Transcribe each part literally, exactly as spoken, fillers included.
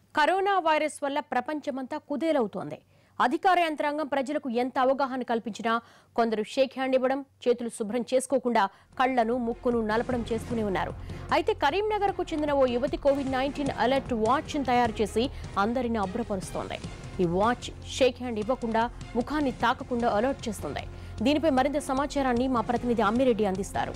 Corona virus వల్ల ప్రపంచమంతా కుదేలవుతోంది. అధికార యంత్రాంగం ప్రజలకు ఎంత అవగాహన కల్పించినా కొందరు షేక్ హ్యాండ్ ఇవ్వడం, చేతులు శుభ్రం చేసుకోకుండా కళ్లను ముక్కును నలపడం చేస్తూనే ఉన్నారు. అయితే కరీంనగర్కు చెందిన ఓ యువతి కోవిడ్ నైన్టీన్ అలర్ట్ వాచ్ ని తయారు చేసి అందరిని అభ్రపరుస్తోంది. ఈ వాచ్ షేక్ హ్యాండ్ ఇవ్వకుండా, ముఖాన్ని తాకకుండా అలర్ట్ చేస్తుంది. దీనిపై మరింత సమాచారాన్ని మా ప్రతినిధి అమ్మిరెడ్డి అందిస్తారు.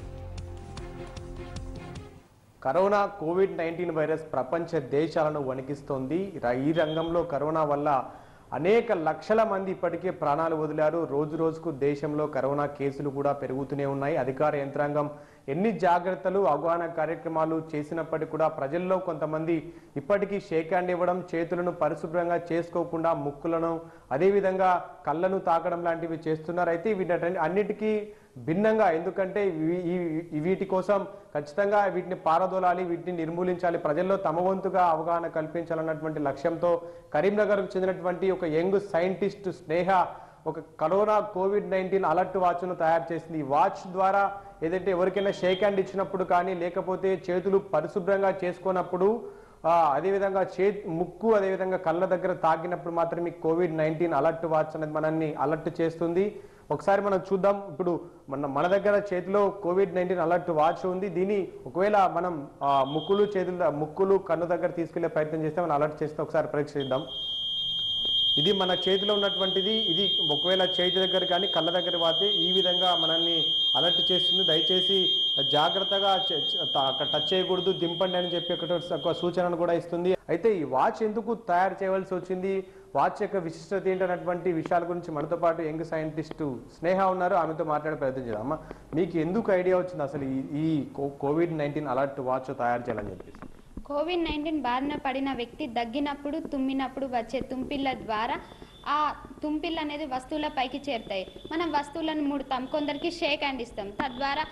కరోనా కోవిడ్ నైన్టీన్ వైరస్ ప్రపంచ దేశాలను వణికిస్తోంది. ఈ రంగంలో కరోనా వల్ల అనేక లక్షల మంది ఇప్పటికే ప్రాణాలు వదిలారు. రోజు రోజుకు దేశంలో కరోనా కేసులు కూడా పెరుగుతూనే ఉన్నాయి. అధికార యంత్రాంగం ఎన్ని జాగ్రత్తలు అవగాహన కార్యక్రమాలు చేసినప్పటికీ కూడా ప్రజల్లో కొంతమంది ఇప్పటికీ షేక్ హ్యాండ్ ఇవ్వడం, చేతులను పరిశుభ్రంగా చేసుకోకుండా ముక్కులను అదేవిధంగా కళ్ళను తాకడం లాంటివి చేస్తున్నారు. అయితే వీటి అన్నిటికీ భిన్నంగా, ఎందుకంటే వీటి కోసం ఖచ్చితంగా వీటిని పారదోలాలి, వీటిని నిర్మూలించాలి, ప్రజల్లో తమ వంతుగా అవగాహన కల్పించాలన్నటువంటి లక్ష్యంతో కరీంనగర్కు చెందినటువంటి ఒక యంగ్ సైంటిస్ట్ స్నేహ ఒక కరోనా కోవిడ్ నైన్టీన్ అలర్ట్ వాచ్ను తయారు చేసింది. ఈ వాచ్ ద్వారా ఏదైతే ఎవరికైనా షేక్ హ్యాండ్ ఇచ్చినప్పుడు కానీ, లేకపోతే చేతులు పరిశుభ్రంగా చేసుకున్నప్పుడు, అదేవిధంగా చే ముక్కు అదేవిధంగా కళ్ళ దగ్గర తాకినప్పుడు మాత్రమే కోవిడ్ నైన్టీన్ అలర్ట్ వాచ్ అనేది మనల్ని అలర్ట్ చేస్తుంది. ఒకసారి మనం చూద్దాం. ఇప్పుడు మన మన దగ్గర చేతిలో కోవిడ్ నైన్టీన్ అలర్ట్ వాచ్ ఉంది. దీన్ని ఒకవేళ మనం ముక్కులు చేతులు ముక్కులు కన్ను దగ్గర తీసుకెళ్లే ప్రయత్నం చేస్తే మనం అలర్ట్ చేస్తే ఒకసారి పరీక్షిద్దాం. ఇది మన చేతిలో ఉన్నటువంటిది. ఇది ఒకవేళ చేతి దగ్గర కానీ కళ్ళ దగ్గర వాతే ఈ విధంగా మనల్ని అలర్ట్ చేస్తుంది. దయచేసి జాగ్రత్తగా టచ్ చేయకూడదు, దింపండి అని చెప్పి ఒక సూచనను కూడా ఇస్తుంది. అయితే ఈ వాచ్ ఎందుకు తయారు చేయవలసి వచ్చింది, వాచ్ యొక్క విశిష్టత ఏంటన్నటువంటి విషయాల గురించి మనతో పాటు యంగ్ సైంటిస్టు స్నేహ ఉన్నారు. ఆమెతో మాట్లాడే ప్రయత్నం చేద్దాం. అమ్మ, మీకు ఎందుకు ఐడియా వచ్చింది అసలు ఈ కోవిడ్ నైన్టీన్ అలర్ట్ వాచ్ తయారు చేయాలని చెప్పేసి? కోవిడ్ నైన్టీన్ బారిన పడిన వ్యక్తి దగ్గినప్పుడు, తుమ్మినప్పుడు వచ్చే తుంపిళ్ళ ద్వారా ఆ తుంపిళ్ళు అనేది వస్తువుల పైకి చేరుతాయి. మనం వస్తువులను ముడతాం, కొందరికి షేక్ హ్యాండ్ ఇస్తాం. తద్వారా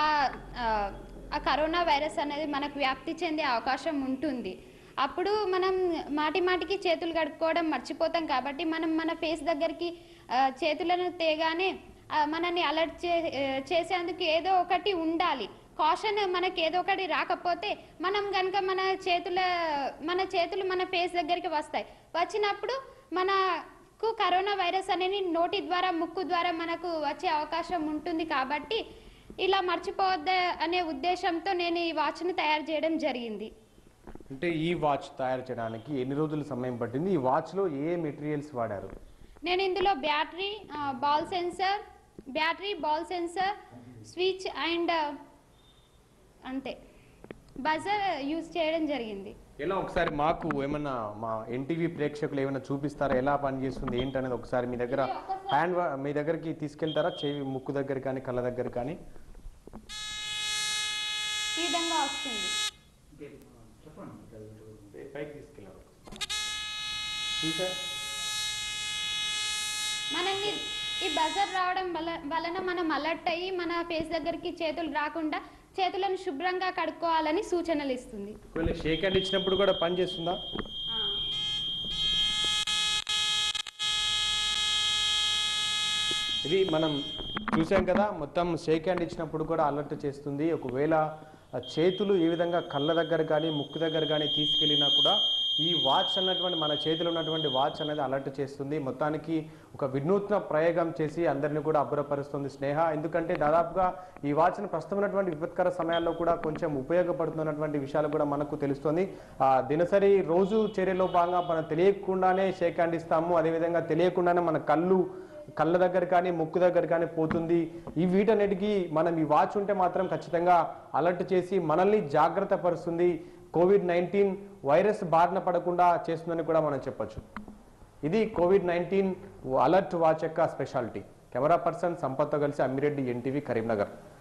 ఆ కరోనా వైరస్ అనేది మనకు వ్యాప్తి చెందే అవకాశం ఉంటుంది. అప్పుడు మనం మాటి మాటికి చేతులు కడుక్కోవడం మర్చిపోతాం. కాబట్టి మనం మన ఫేస్ దగ్గరికి చేతులను తేగానే మనల్ని అలర్ట్ చే చేసేందుకు ఏదో ఒకటి ఉండాలి. కాషన్ మనకి ఏదో ఒకటి రాకపోతే మనం కనుక మన చేతుల మన చేతులు మన ఫేస్ దగ్గరికి వస్తాయి. వచ్చినప్పుడు మనకు కరోనా వైరస్ అనేది నోటి ద్వారా, ముక్కు ద్వారా మనకు వచ్చే అవకాశం ఉంటుంది. కాబట్టి ఇలా మర్చిపోవద్దు అనే ఉద్దేశంతో నేను ఈ వాచ్ను తయారు చేయడం జరిగింది. అంటే ఈ వాచ్ తయారు చేయడానికి ఎన్ని రోజులు సమయం పట్టింది? ఈ వాచ్లో ఏ మెటీరియల్స్ వాడారు? నేను ఇందులో battery, ball sensor, battery ball sensor, switch and అంతే బజర్ యూజ్ చేయడం జరిగింది. ఎలా ఒకసారి మాకు ఏమన్నా మా ఎన్టీవీ ప్రేక్షకులు ఏమైనా చూపిస్తారా, ఎలా పనిచేస్తుంది ఏంటనేది? ఒకసారి మీ దగ్గర హ్యాండ్ మీ దగ్గరికి తీసుకెళ్తారా? చెవి ముక్కు దగ్గర కానీ కళ్ళ దగ్గర కానీ ఈ విధంగా వస్తుంది. మనకి ఈ బజర్ రావడం వలన మనం అలర్ట్ అయ్యి మన ఫేస్ దగ్గరికి చేతులు రాకుండా చేతులను శుభ్రంగా కడుక్కోవాలని సూచనలు ఇస్తుంది. షేక్ హ్యాండ్ ఇచ్చినప్పుడు కూడా పని చేస్తుందా? ఇది మనం చూసాం కదా, మొత్తం షేక్ హ్యాండ్ ఇచ్చినప్పుడు కూడా అలర్ట్ చేస్తుంది. ఒకవేళ చేతులు ఏ విధంగా కళ్ళ దగ్గర కానీ ముక్కు దగ్గర కానీ తీసుకెళ్ళినా కూడా ఈ వాచ్ అన్నటువంటి మన చేతిలో ఉన్నటువంటి వాచ్ అనేది అలర్ట్ చేస్తుంది. మొత్తానికి ఒక వినూత్న ప్రయోగం చేసి అందరినీ కూడా అబ్బురపరుస్తుంది స్నేహ. ఎందుకంటే దాదాపుగా ఈ వాచ్ను ప్రస్తుతం ఉన్నటువంటి విపత్కర సమయాల్లో కూడా కొంచెం ఉపయోగపడుతున్నటువంటి విషయాలు కూడా మనకు తెలుస్తుంది. దినసరి రోజు చర్యలో భాగంగా మనం తెలియకుండానే షేక్ హ్యాండ్ ఇస్తాము. అదేవిధంగా తెలియకుండానే మన కళ్ళు కళ్ళ దగ్గర కానీ ముక్కు దగ్గర కానీ పోతుంది. ఈ వీటన్నిటికీ మనం ఈ వాచ్ ఉంటే మాత్రం ఖచ్చితంగా అలర్ట్ చేసి మనల్ని జాగ్రత్త పరుస్తుంది. కోవిడ్ నైన్టీన్ వైరస్ బారిన పడకుండా చేస్తుందని కూడా మనం చెప్పొచ్చు. ఇది కోవిడ్ నైన్టీన్ అలర్ట్ వాచ్ యొక్క స్పెషాలిటీ. కెమెరా పర్సన్ సంపత్తో కలిసి అమ్మిరెడ్డి, ఎన్టీవీ, కరీంనగర్.